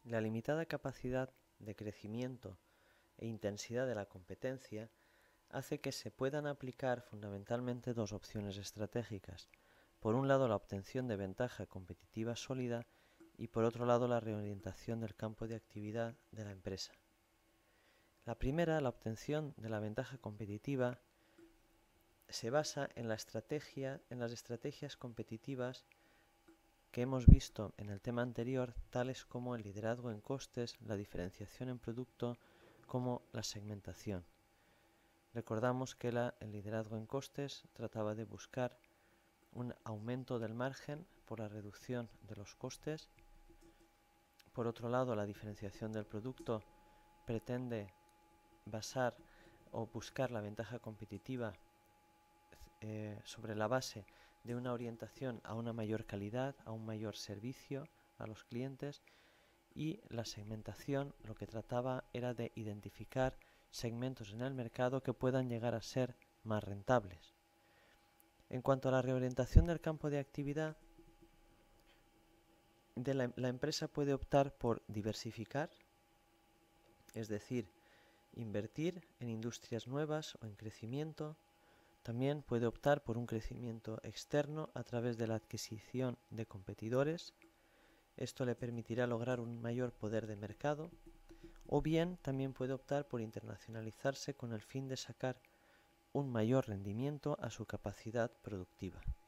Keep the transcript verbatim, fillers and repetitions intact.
La limitada capacidad de crecimiento e intensidad de la competencia hace que se puedan aplicar fundamentalmente dos opciones estratégicas. Por un lado, la obtención de ventaja competitiva sólida y por otro lado, la reorientación del campo de actividad de la empresa. La primera, la obtención de la ventaja competitiva, se basa en la estrategia, en las estrategias competitivas que hemos visto en el tema anterior, tales como el liderazgo en costes, la diferenciación en producto, como la segmentación. Recordamos que la, el liderazgo en costes trataba de buscar un aumento del margen por la reducción de los costes. Por otro lado, la diferenciación del producto pretende basar o buscar la ventaja competitiva eh, sobre la base de una orientación a una mayor calidad, a un mayor servicio a los clientes, y la segmentación lo que trataba era de identificar segmentos en el mercado que puedan llegar a ser más rentables. En cuanto a la reorientación del campo de actividad, de la, la empresa puede optar por diversificar, es decir, invertir en industrias nuevas o en crecimiento. También puede optar por un crecimiento externo a través de la adquisición de competidores. Esto le permitirá lograr un mayor poder de mercado. O bien también puede optar por internacionalizarse con el fin de sacar un mayor rendimiento a su capacidad productiva.